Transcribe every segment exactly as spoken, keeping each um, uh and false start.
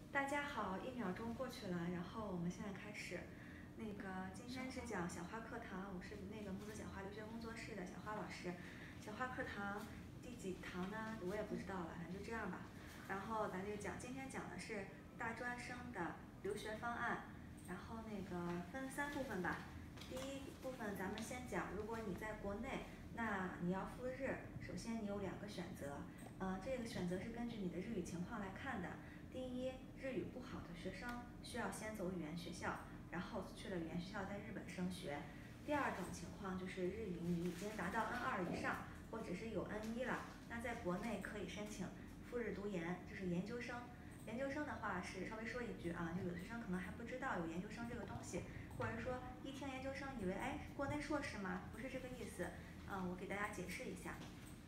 大家好，一秒钟过去了，然后我们现在开始。那个今天是讲小花课堂，我是那个木子小花留学工作室的小花老师。小花课堂第几堂呢？我也不知道了，反正就这样吧。然后咱就讲，今天讲的是大专生的留学方案，然后那个分三部分吧。第一部分咱们先讲，如果你在国内，那你要赴日，首先你有两个选择，呃，这个选择是根据你的日语情况来看的。第一，日语不好的学生需要先走语言学校，然后去了语言学校在日本升学。第二种情况就是日语你已经达到 N 二 以上，或者是有 N 一 了，那在国内可以申请赴日读研，这是研究生。研究生的话是稍微说一句啊，就有的学生可能还不知道有研究生这个东西，或者说一听研究生以为哎国内硕士吗？不是这个意思，嗯，我给大家解释一下。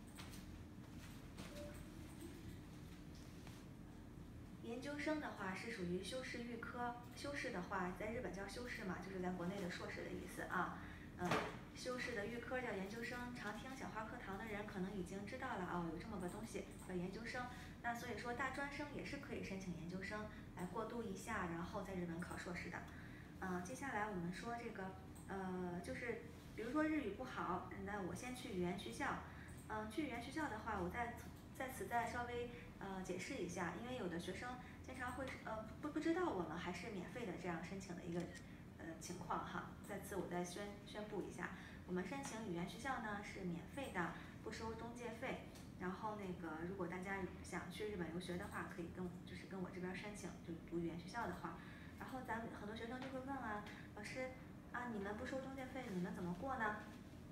研究生的话是属于修士预科，修士的话在日本叫修士嘛，就是咱国内的硕士的意思啊。嗯，修士的预科叫研究生，常听小花课堂的人可能已经知道了哦，有这么个东西叫研究生。那所以说大专生也是可以申请研究生来过渡一下，然后在日本考硕士的。嗯，接下来我们说这个，呃，就是比如说日语不好，那我先去语言学校。嗯，去语言学校的话，我在在此再稍微呃解释一下，因为有的学生经常会呃不不知道我们还是免费的这样申请的一个呃情况哈。在此我再宣宣布一下，我们申请语言学校呢是免费的，不收中介费。然后那个如果大家想去日本留学的话，可以跟就是跟我这边申请，就读语言学校的话。然后咱们很多学生就会问啊，老师啊，你们不收中介费，你们怎么过呢？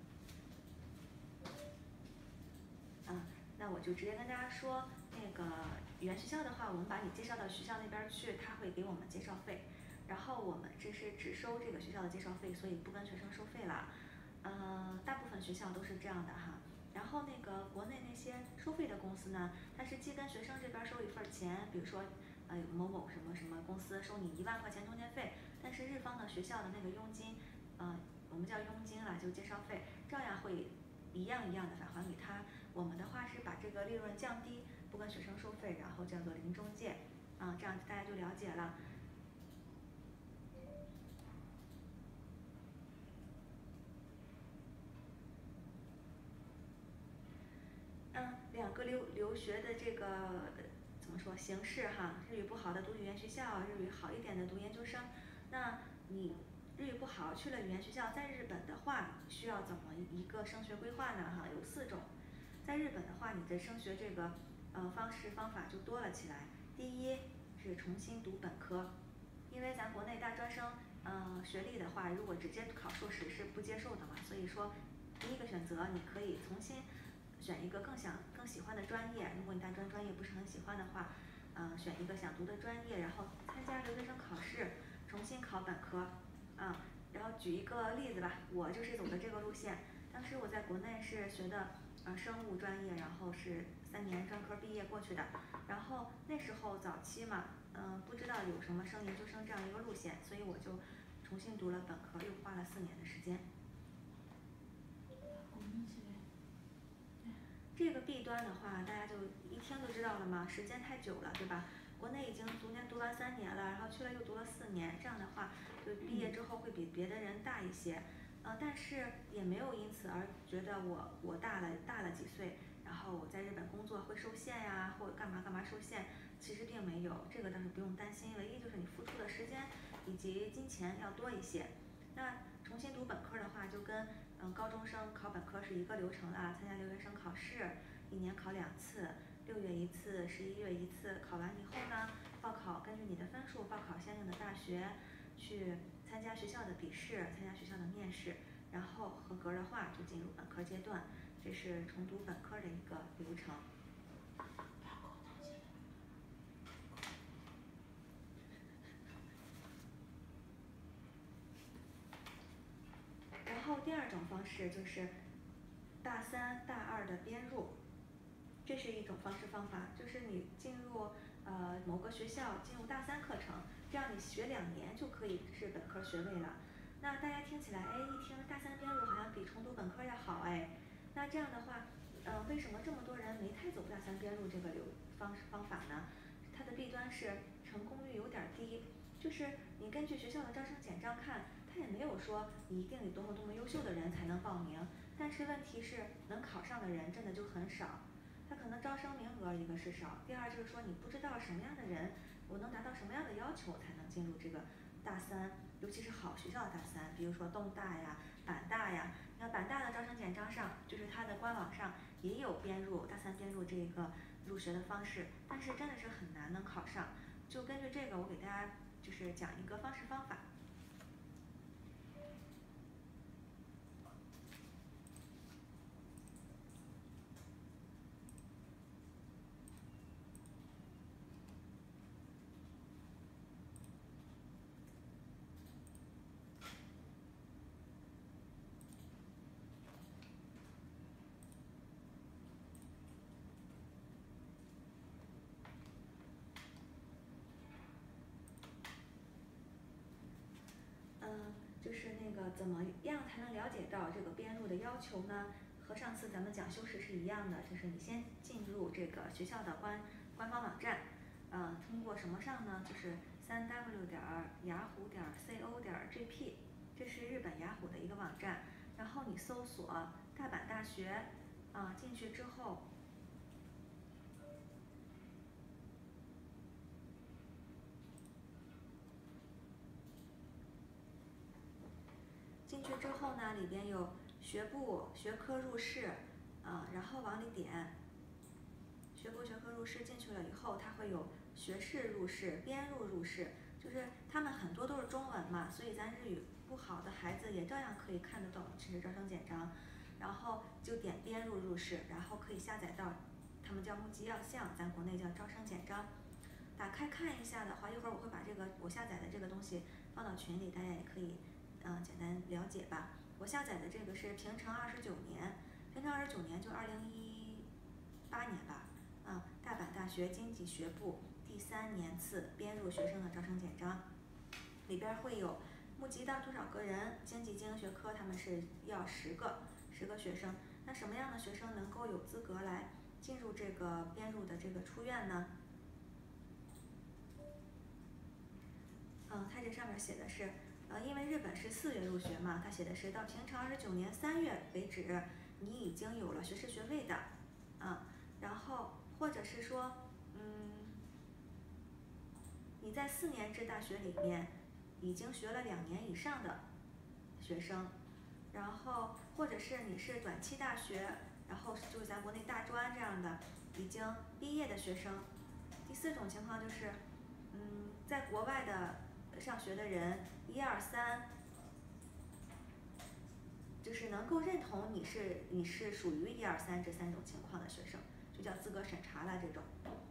嗯，那我就直接跟大家说，那个语言学校的话，我们把你介绍到学校那边去，他会给我们介绍费。然后我们这是只收这个学校的介绍费，所以不跟学生收费了。嗯，大部分学校都是这样的哈。然后那个国内那些收费的公司呢，它是既跟学生这边收一份钱，比如说呃某某什么什么公司收你一万块钱中介费，但是日方的学校的那个佣金，嗯、呃，我们叫佣金啦，就介绍费，照样会一样一样的返还给他。我们的话是把这个利润降低，不跟学生收费，然后叫做零中介，啊，这样大家就了解了。嗯，两个留留学的这个怎么说形式哈？日语不好的读语言学校，日语好一点的读研究生。那你日语不好去了语言学校，在日本的话需要怎么一个升学规划呢？哈，有四种。在日本的话，你的升学这个呃方式方法就多了起来。第一是重新读本科，因为咱国内大专生，嗯、呃，学历的话，如果直接考硕士是不接受的嘛，所以说第一个选择你可以重新选一个更想更喜欢的专业。如果你大专专业不是很喜欢的话，嗯、呃，选一个想读的专业，然后参加留学生考试，重新考本科，啊、然后举一个例子吧，我就是走的这个路线。当时我在国内是学的呃生物专业，然后是三年专科毕业过去的。然后那时候早期嘛，嗯、呃，不知道有什么升研究生这样一个路线，所以我就重新读了本科，又花了四年的时间。这个弊端的话，大家就一听就知道了嘛，时间太久了，对吧？国内已经逐年读完三年了，然后去了又读了四年，这样的话，就毕业之后会比别的人大一些。呃，但是也没有因此而觉得我我大了大了几岁，然后我在日本工作会受限呀，或者干嘛干嘛受限，其实并没有，这个倒是不用担心。唯一就是你付出的时间以及金钱要多一些。那重新读本科的话，就跟嗯高中生考本科是一个流程啦，参加留学生考试，一年考两次，六月一次，十一月一次。考完以后呢，报考根据你的分数报考相应的大学，去参加学校的笔试，参加学校的面试，然后合格的话就进入本科阶段。这是重读本科的一个流程。然后第二种方式就是大三、大二的编入，这是一种方式方法，就是你进入呃某个学校，进入大三课程，这样你学两年就可以是本科学位了。那大家听起来，哎，一听大三编入好像比重读本科要好哎。那这样的话，呃，为什么这么多人没太走大三编入这个流方式方法呢？它的弊端是成功就是你根据学校的招生简章看，他也没有说你一定得多么多么优秀的人才能报名，但是问题是能考上的人真的就很少。他可能招生名额一个是少，第二就是说你不知道什么样的人，我能达到什么样的要求才能进入这个大三，尤其是好学校的大三，比如说东大呀、板大呀。你看板大的招生简章上，就是它的官网上也有编入大三编入这个入学的方式，但是真的是很难能考上。就根据这个，我给大家就是讲一个方式方法。嗯，就是那个怎么样才能了解到这个编入的要求呢？和上次咱们讲修饰是一样的，就是你先进入这个学校的官官方网站，呃，通过什么上呢？就是三 w 点雅虎点 co 点 jp， 这是日本雅虎的一个网站。然后你搜索大阪大学，啊，进去之后。进去之后呢，里边有学部、学科入试，啊，然后往里点，学部、学科入试进去了以后，它会有学士入试、编入入试，就是他们很多都是中文嘛，所以咱日语不好的孩子也照样可以看得懂这是招生简章，然后就点编入入试，然后可以下载到，他们叫目集要项，咱国内叫招生简章。打开看一下的话，一会儿我会把这个我下载的这个东西放到群里，大家也可以嗯、呃、简单了解吧。我下载的这个是平成二十九年，平成二十九年就二零一八年吧，嗯，大阪大学经济学部第三年次编入学生的招生简章，里边会有募集到多少个人，经济经学科他们是要十个十个学生，那什么样的学生能够有资格来进入这个编入的这个出院呢？嗯，它这上面写的是，呃，因为日本是四月入学嘛，它写的是到平成二十九年三月为止，你已经有了学士学位的，啊，然后或者是说，嗯，你在四年制大学里面已经学了两年以上的学生，然后或者是你是短期大学，然后就是咱国内大专这样的已经毕业的学生。第四种情况就是，嗯，在国外的上学的人一二三，就是能够认同你是你是属于一二三这三种情况的学生，就叫资格审查了这种。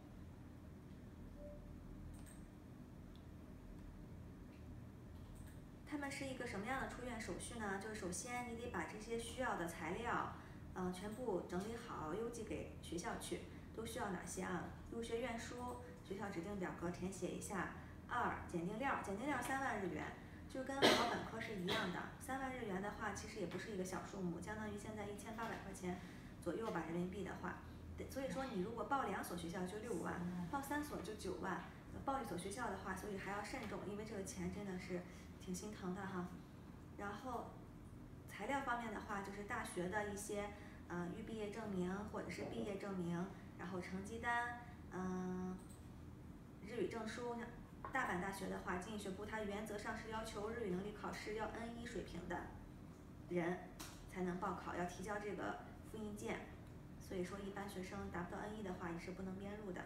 他们是一个什么样的出院手续呢？就是首先你得把这些需要的材料，嗯、呃，全部整理好，邮寄给学校去。都需要哪些啊？入学愿书，学校指定表格填写一下。二，检定料，检定料三万日元，就跟考本科是一样的。三万日元的话，其实也不是一个小数目，相当于现在一千八百块钱左右吧，人民币的话。所以说你如果报两所学校就六万，报三所就九万，报一所学校的话，所以还要慎重，因为这个钱真的是挺心疼的哈。然后材料方面的话，就是大学的一些呃预毕业证明或者是毕业证明，然后成绩单，嗯、呃，日语证书。大阪大学的话，经济学部它原则上是要求日语能力考试要 N 一水平的人才能报考，要提交这个复印件。所以说一般学生达不到 N 一的话也是不能编入的。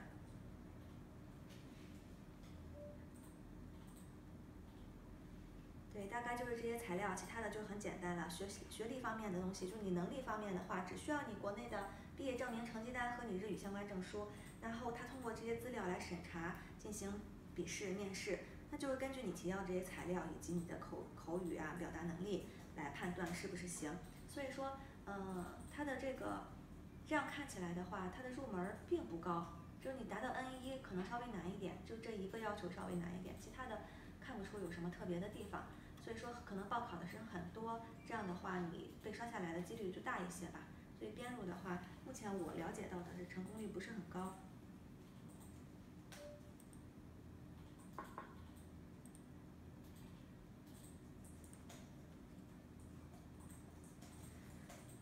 对，大概就是这些材料，其他的就很简单了。学习学历方面的东西，就你能力方面的话，只需要你国内的毕业证明、成绩单和你日语相关证书，然后他通过这些资料来审查，进行笔试、面试，那就是根据你提交这些材料以及你的口口语啊、表达能力来判断是不是行。所以说，嗯，它的这个这样看起来的话，它的入门并不高，就是你达到 N 一可能稍微难一点，就这一个要求稍微难一点，其他的看不出有什么特别的地方。所以说可能报考的是很多，这样的话你被刷下来的几率就大一些吧。所以编入的话，目前我了解到的是成功率不是很高。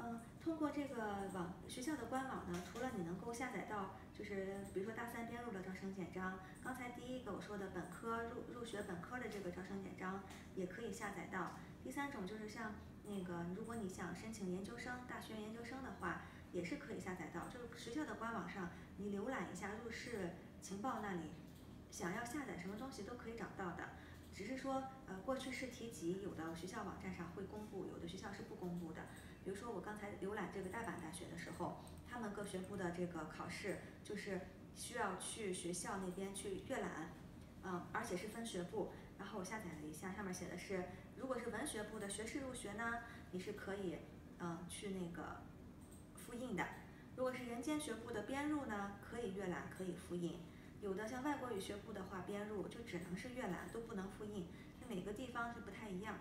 嗯，通过这个网学校的官网呢，除了你能够下载到，就是比如说大三编入的招生简章，刚才第一个我说的本科入入学本科的这个招生简章也可以下载到。第三种就是像那个，如果你想申请研究生、大学研究生的话，也是可以下载到。就是学校的官网上，你浏览一下入试情报那里，想要下载什么东西都可以找到的。只是说，呃，过去试题集有的学校网站上会公布，有的学校是不公布的。比如说我刚才浏览这个大阪大学的时候，他们各学部的这个考试就是需要去学校那边去阅览，嗯，而且是分学部。然后我下载了一下，上面写的是，如果是文学部的学士入学呢，你是可以，嗯，去那个复印的。如果是人间学部的编入呢，可以阅览，可以复印。有的像外国语学部的话，编入就只能是阅览，都不能复印。那每个地方是不太一样。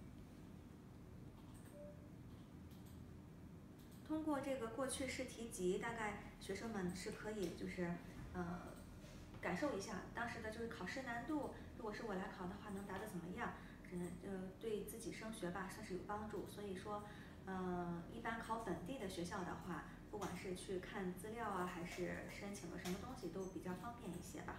通过这个过去试题集，大概学生们是可以就是呃感受一下当时的就是考试难度，如果是我来考的话，能答得怎么样？嗯呃对自己升学吧算是有帮助。所以说，呃一般考本地的学校的话，不管是去看资料啊，还是申请个什么东西，都比较方便一些吧。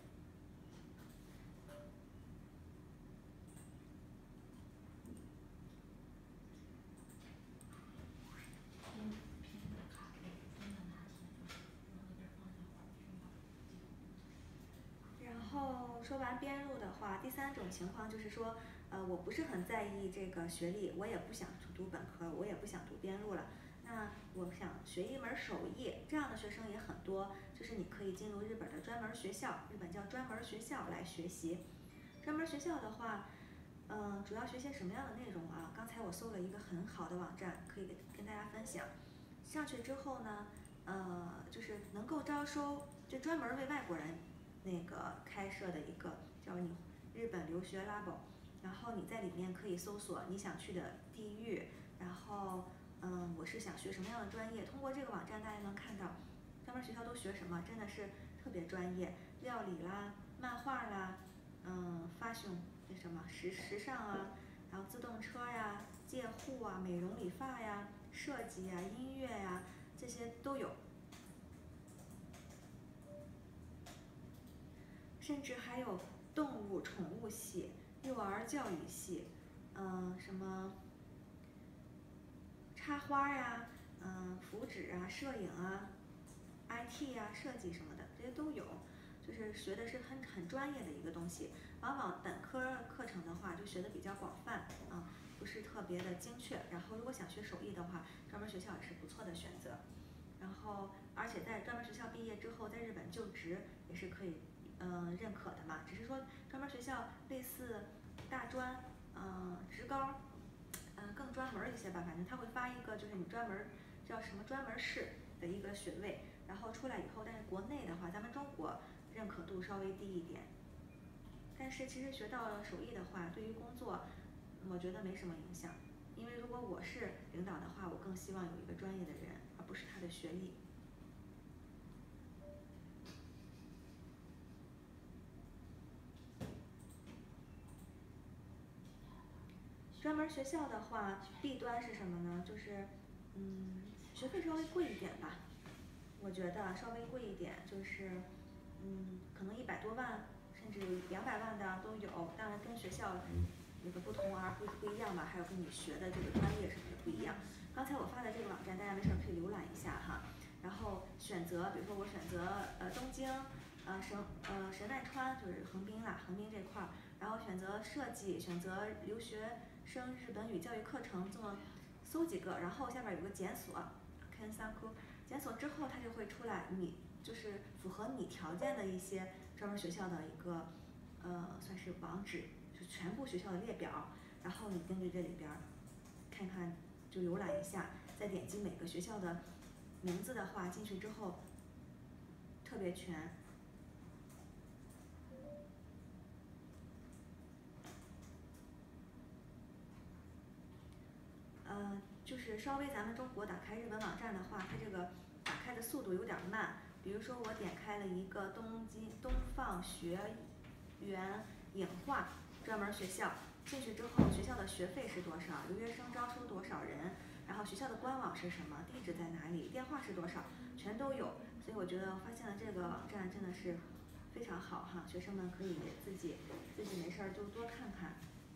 拼拼这个卡是分的哪些？就是如何在方向上寻找机会。 然后说完编入的话，第三种情况就是说，呃，我不是很在意这个学历，我也不想读本科，我也不想读编入了。那我想学一门手艺，这样的学生也很多，就是你可以进入日本的专门学校，日本叫专门学校来学习。专门学校的话，嗯，主要学些什么样的内容啊？刚才我搜了一个很好的网站，可以跟大家分享。上去之后呢，呃，就是能够招收，就专门为外国人那个开设的一个叫你日本留学 Labo， 然后你在里面可以搜索你想去的地域，然后嗯，我是想学什么样的专业，通过这个网站大家能看到专门学校都学什么，真的是特别专业，料理啦、漫画啦，嗯，fashion 那什么时时尚啊，然后自动车呀、介护啊、美容理发呀、设计呀、音乐呀，这些都有。甚至还有动物宠物系、幼儿教育系，嗯，什么插花呀，嗯，福祉啊、摄影啊、I T 呀、设计什么的，这些都有。就是学的是很很专业的一个东西，往往本科课程的话就学的比较广泛，啊，不是特别的精确。然后如果想学手艺的话，专门学校也是不错的选择。然后而且在专门学校毕业之后，在日本就职也是可以，嗯，认可的嘛。只是说专门学校类似大专，嗯，职高，嗯，更专门一些吧。反正他会发一个就是你专门叫什么专门试的一个学位，然后出来以后，但是国内的话，咱们中国认可度稍微低一点。但是其实学到了手艺的话，对于工作，我觉得没什么影响。因为如果我是领导的话，我更希望有一个专业的人，而不是他的学历。专门学校的话，弊端是什么呢？就是，嗯，学费稍微贵一点吧，我觉得稍微贵一点，就是，嗯，可能一百多万，甚至两百万的都有，当然跟学校那个不同而不不一样吧，还有跟你学的这个专业什么的不一样。刚才我发的这个网站，大家没事可以浏览一下哈。然后选择，比如说我选择呃东京，呃神呃神奈川就是横滨啦，横滨这块儿，然后选择设计，选择留学生日本语教育课程，这么搜几个，然后下边有个检索 Kensaku， 检索之后它就会出来你就是符合你条件的一些专门学校的一个呃算是网址，就全部学校的列表，然后你根据这里边看看就浏览一下，再点击每个学校的名字的话，进去之后特别全。呃，就是稍微咱们中国打开日本网站的话，它这个打开的速度有点慢。比如说我点开了一个东京东放学园影画专门学校，进去之后学校的学费是多少，留学生招收多少人， 然后学校的官网是什么，地址在哪里，电话是多少，全都有。所以我觉得发现了这个网站真的是非常好哈，学生们可以自己自己没事儿就多看看。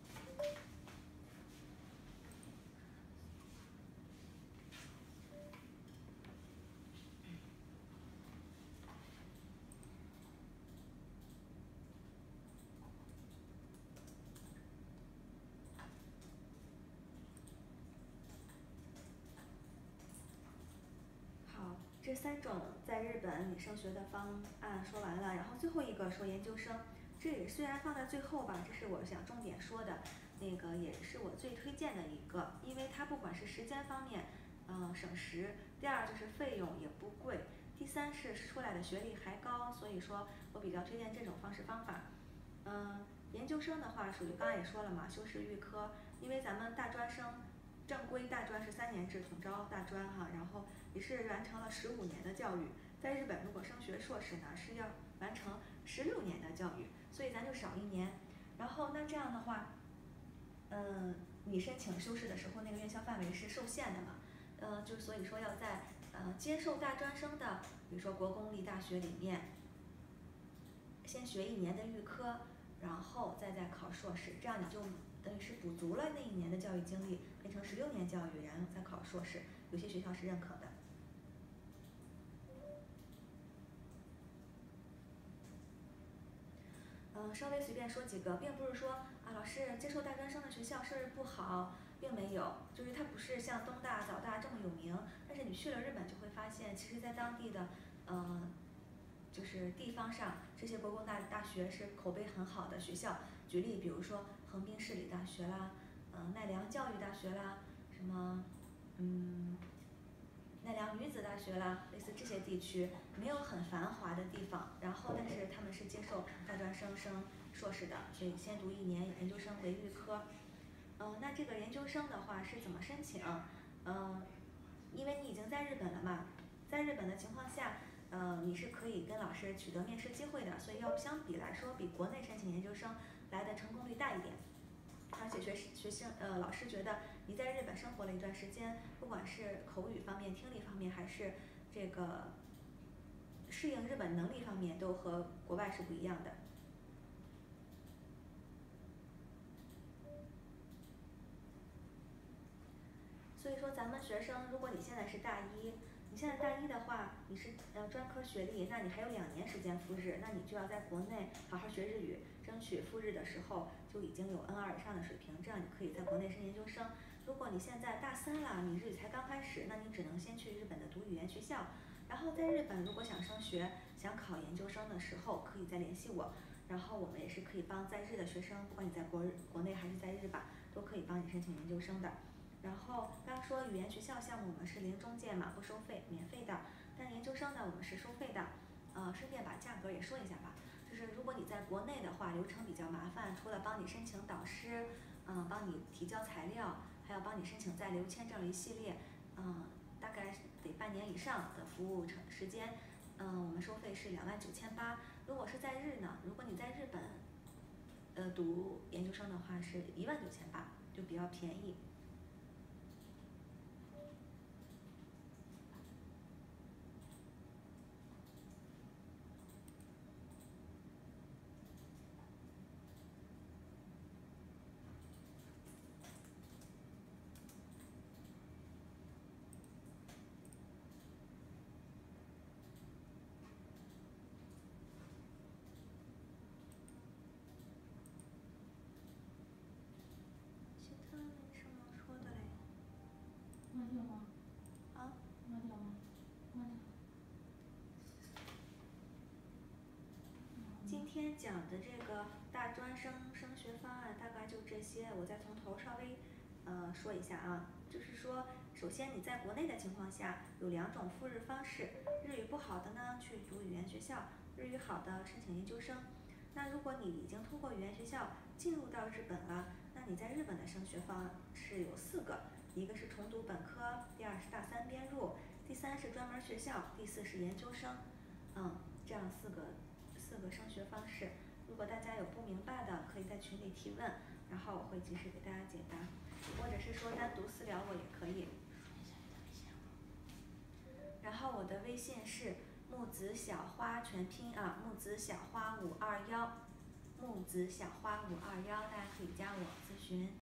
好，这三种在日本你升学的方案说完了，然后最后一个说研究生，这也虽然放在最后吧，这是我想重点说的，那个也是我最推荐的一个，因为它不管是时间方面，嗯，省时，第二就是费用也不贵，第三是出来的学历还高，所以说我比较推荐这种方式方法。嗯，研究生的话属于刚才也说了嘛，修饰预科，因为咱们大专生正规大专是三年制统招大专哈，然后也是完成了十五年的教育，在日本如果升学硕士呢是要完成十六年的教育，所以咱就少一年。然后那这样的话，嗯，你申请修士的时候那个院校范围是受限的嘛，呃，就所以说要在呃接受大专生的，比如说国公立大学里面，先学一年的预科，然后再再考硕士，这样你就等于是补足了那一年的教育经历，变成十六年教育，然后再考硕士，有些学校是认可的。嗯，稍微随便说几个，并不是说啊，老师接受大专生的学校是不好，并没有，就是它不是像东大、早大这么有名，但是你去了日本就会发现，其实在当地的，嗯，就是地方上这些国公大大学是口碑很好的学校。举例，比如说横滨市立大学啦，嗯，奈良教育大学啦，什么，嗯。奈良女子大学啦，类似这些地区没有很繁华的地方，然后但是他们是接受大专生升硕士的，所以先读一年研究生为预科。嗯，那这个研究生的话是怎么申请？嗯，因为你已经在日本了嘛，在日本的情况下，呃，你是可以跟老师取得面试机会的，所以要相比来说，比国内申请研究生来的成功率大一点。而且学学生呃老师觉得你在日本生活了一段时间，不管是口语方面、听力方面，还是这个适应日本能力方面，都和国外是不一样的。所以说咱们学生，如果你现在是大一，你现在大一的话，你是呃专科学历，那你还有两年时间复日，那你就要在国内好好学日语，争取复日的时候就已经有 N 二 以上的水平，这样你可以在国内升研究生。如果你现在大三了，你日语才刚开始，那你只能先去日本的读语言学校，然后在日本如果想升学、想考研究生的时候，可以再联系我，然后我们也是可以帮在日的学生，不管你在国日国内还是在日吧，都可以帮你申请研究生的。然后刚刚说语言学校项目我们是零中介嘛，不收费，免费的。但研究生呢，我们是收费的。呃，顺便把价格也说一下吧。就是如果你在国内的话，流程比较麻烦，除了帮你申请导师，嗯，帮你提交材料，还要帮你申请在留签证一系列，嗯，大概得半年以上的服务成时间。嗯，我们收费是两万九千八。如果是在日呢，如果你在日本，呃，读研究生的话是一万九千八，就比较便宜。其他没什么说的嘞。 关掉吗？ 啊？ 关掉吗？关掉。 今天讲的这个大专生升学方案大概就这些，我再从头稍微呃说一下啊，就是说，首先你在国内的情况下有两种复日方式，日语不好的呢去读语言学校，日语好的申请研究生。那如果你已经通过语言学校进入到日本了，那你在日本的升学方案是有四个，一个是重读本科，第二是大三编入，第三是专门学校，第四是研究生。嗯，这样四个四个升学方式，如果大家有不明白的，可以在群里提问，然后我会及时给大家解答，或者是说单独私聊我也可以。 的微信是木子小花全拼啊，木子小花五二幺，木子小花五二幺，大家可以加我咨询。